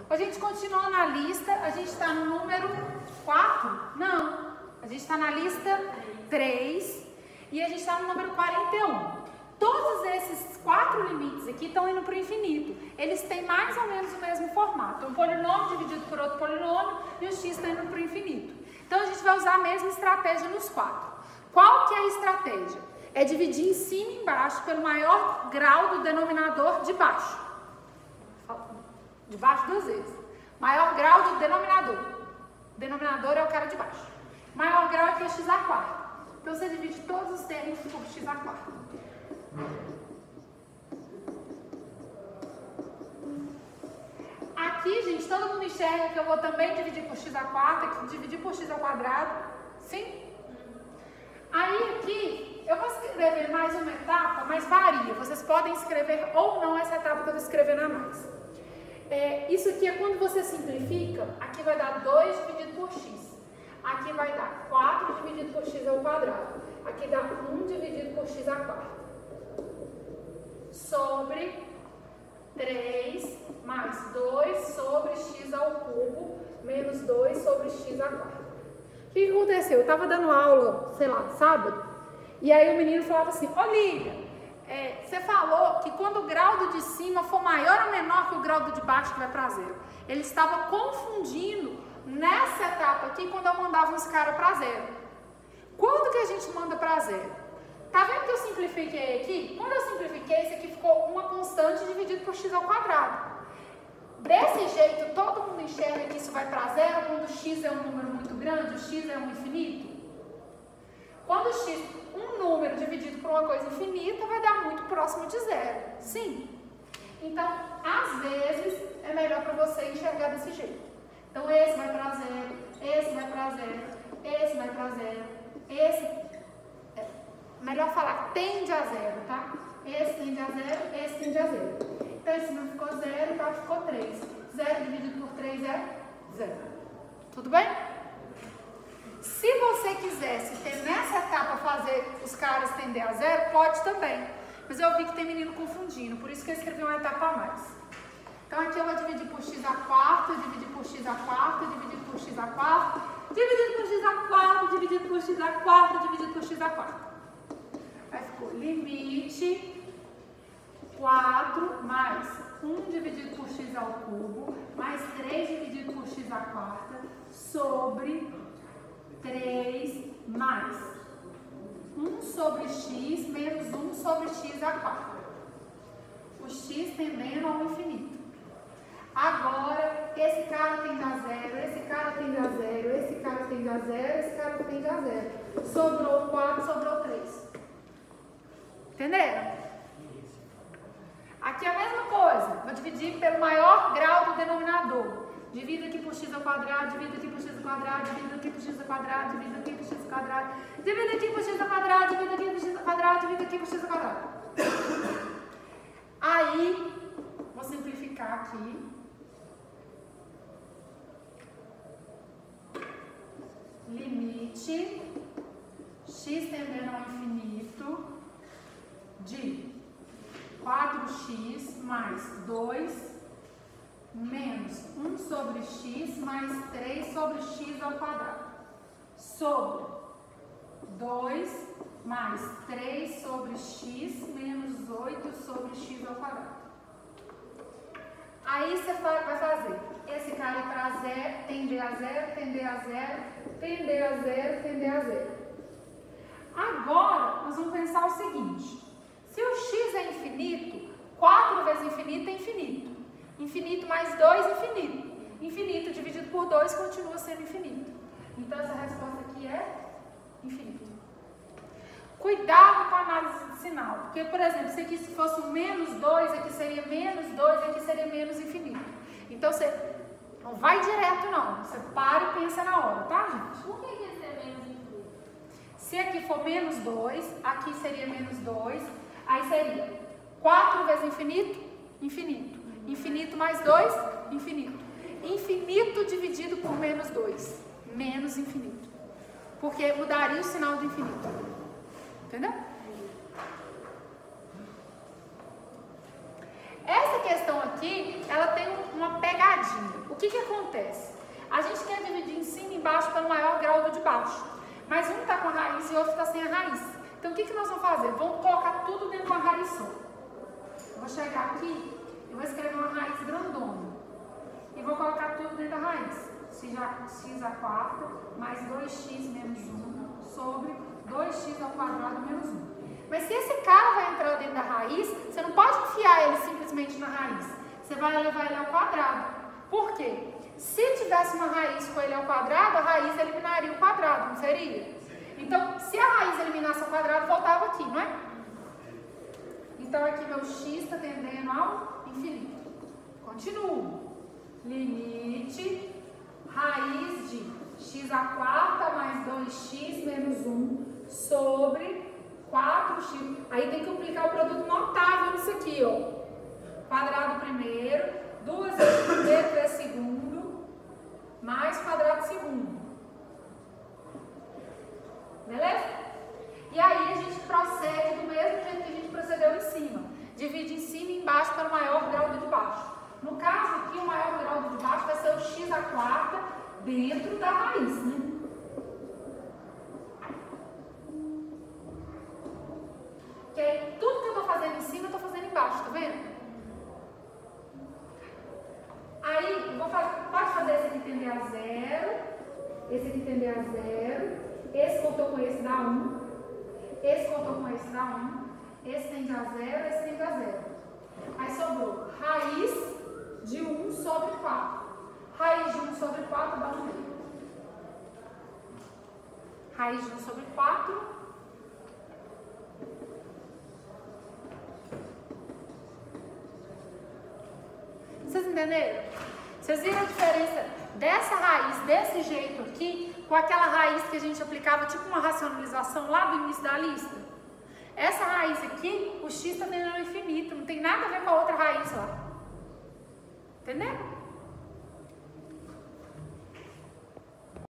A gente continua na lista, a gente está no número 4? Não, a gente está na lista 3 e a gente está no número 41. Todos esses 4 limites aqui estão indo para o infinito. Eles têm mais ou menos o mesmo formato. Um polinômio dividido por outro polinômio e o x está indo para o infinito. Então a gente vai usar a mesma estratégia nos 4. Qual que é a estratégia? É dividir em cima e embaixo pelo maior grau do denominador de baixo. De baixo 2 vezes. Maior grau do denominador. O denominador é o cara de baixo. Maior grau é que é x à quarta. Então você divide todos os termos por x à quarta. Aqui, gente, todo mundo enxerga que eu vou também dividir por x à quarta, que dividir por x ao quadrado. Sim? Aí aqui, eu vou escrever mais uma etapa, mas varia. Vocês podem escrever ou não essa etapa que eu estou escrevendo a mais. Isso aqui é quando você simplifica, aqui vai dar 2 dividido por x. Aqui vai dar 4 dividido por x ao quadrado. Aqui dá 1 dividido por x à quarta. Sobre 3 mais 2 sobre x ao cubo menos 2 sobre x à quarta. O que aconteceu? Eu estava dando aula, sei lá, sábado, e aí o menino falava assim: Olívia, você falou que quando o grau do de cima for maior ou menor que o grau do de baixo que vai para zero. Ele estava confundindo nessa etapa aqui quando eu mandava uns caras para zero. Quando que a gente manda para zero? Tá vendo que eu simplifiquei aqui? Quando eu simplifiquei, isso aqui ficou uma constante dividido por x ao quadrado. Desse jeito, todo mundo enxerga que isso vai para zero quando x é um número muito grande, o x é um infinito. Quando x, um número dividido por uma coisa infinita, vai dar muito próximo de zero. Sim. Então, às vezes, é melhor para você enxergar desse jeito. Então, esse vai para zero, esse vai para zero, esse vai para zero, esse... Melhor falar tende a zero, tá? Esse tende a zero, esse tende a zero. Então, esse não ficou zero, então ficou 3. 0 dividido por 3 é 0. Tudo bem? Se você quisesse ter nessa etapa fazer os caras tender a zero, pode também. Mas eu vi que tem menino confundindo, por isso que eu escrevi uma etapa a mais. Então, aqui eu vou dividir por x à quarta, dividir por x à quarta, dividir por x à quarta, dividido por x à quarta, dividido por x à quarta, dividido por x à quarta. Aí ficou limite 4 mais 1 dividido por x ao cubo, mais 3 dividido por x à quarta, sobre 3 mais 1 sobre x menos 1 sobre x à quarta. O x tendendo ao infinito. Agora, esse cara tende a zero, esse cara tende a zero, esse cara tende a zero, esse cara tende a zero. Sobrou 4, sobrou 3. Entenderam? Aqui é a mesma coisa. Vou dividir pelo maior grau do denominador. Divido aqui por x ao quadrado, divido aqui por x ao quadrado, divido aqui por x ao quadrado, divido aqui por x ao quadrado, divido aqui por x ao quadrado, divido aqui por x ao quadrado, divido aqui por x ao quadrado. Aí, vou simplificar aqui. Limite x tendendo ao infinito de 4x mais 2 menos 1 sobre x mais 3 sobre x ao quadrado, sobre 2 mais 3 sobre x menos 8 sobre x ao quadrado. Aí você vai fazer esse cara ir para zero, tender a zero, tender a zero, tender a zero, tender a zero. Agora, nós vamos pensar o seguinte. Se o x é infinito, 4 vezes infinito é infinito. Infinito mais 2, infinito. Infinito dividido por 2 continua sendo infinito. Então, essa resposta aqui é infinito. Cuidado com a análise de sinal. Porque, por exemplo, se aqui fosse um menos 2, aqui seria menos 2, aqui seria menos infinito. Então, você não vai direto, não. Você para e pensa na hora, tá, gente? Por que esse é menos infinito? Se aqui for menos 2, aqui seria menos 2. Aí seria 4 vezes infinito, infinito. Infinito mais 2, infinito. Infinito dividido por menos 2, menos infinito. Porque mudaria o sinal do infinito. Entendeu? Essa questão aqui, ela tem uma pegadinha. complicadinha. O que acontece? A gente quer dividir em cima e embaixo pelo maior grau do de baixo. Mas um está com a raiz e o outro está sem a raiz. Então o que nós vamos fazer? Vamos colocar tudo dentro de uma raiz só. Eu vou chegar aqui, eu vou escrever uma raiz grandona. E vou colocar tudo dentro da raiz. X à quarta mais 2x menos 1 sobre 2x ao quadrado menos 1. Mas se esse cara vai entrar dentro da raiz, você não pode enfiar ele simplesmente na raiz. Você vai levar ele ao quadrado. Por quê? Se tivesse uma raiz com ele ao quadrado, a raiz eliminaria o quadrado, não seria? Então, se a raiz eliminasse o quadrado, voltava aqui, não é? Então, aqui meu x está tendendo ao infinito. Continuo. Limite, raiz de x à quarta mais 2x menos 1 sobre 4x. Aí tem que aplicar o produto notável nisso aqui, ó. Quadrado primeiro, 2 vezes primeiro vezes segundo, mais quadrado segundo. Beleza? E aí a gente procede do mesmo jeito que a gente procedeu em cima. Divide em cima e embaixo para o maior grau do de baixo. No caso aqui, o maior grau do de baixo vai ser o x à quarta dentro da raiz, né? Que aí, tudo que eu estou fazendo em cima, eu estou fazendo embaixo, tá vendo? Aí, pode fazer esse aqui tender a 0, esse aqui tender a 0, esse contou com esse dá 1, esse contou com esse dá 1, esse tende a 0, esse tende a 0. Aí sobrou raiz de 1 sobre 4. Raiz de 1 sobre 4 dá 1. Raiz de 1 sobre 4. Vocês entenderam? Vocês viram a diferença dessa raiz, desse jeito aqui, com aquela raiz que a gente aplicava tipo uma racionalização lá do início da lista? Essa raiz aqui, o x está tendendo ao infinito, não tem nada a ver com a outra raiz lá. Entendeu?